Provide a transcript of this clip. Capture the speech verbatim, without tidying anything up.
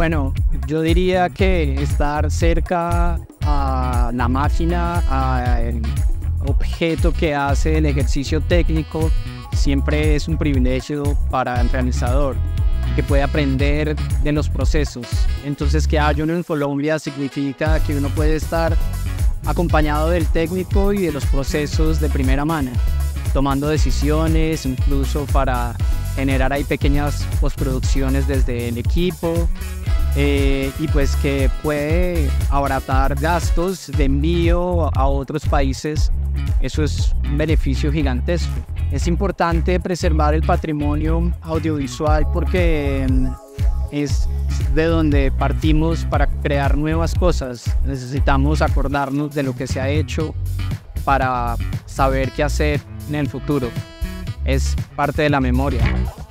Bueno, yo diría que estar cerca a la máquina, al objeto que hace el ejercicio técnico, siempre es un privilegio para el realizador, que puede aprender de los procesos. Entonces, que haya uno en Colombia significa que uno puede estar acompañado del técnico y de los procesos de primera mano, tomando decisiones, incluso para generar ahí pequeñas postproducciones desde el equipo, eh, y pues que puede abaratar gastos de envío a otros países. Eso es un beneficio gigantesco. Es importante preservar el patrimonio audiovisual porque es de donde partimos para crear nuevas cosas. Necesitamos acordarnos de lo que se ha hecho para saber qué hacer en el futuro. Es parte de la memoria.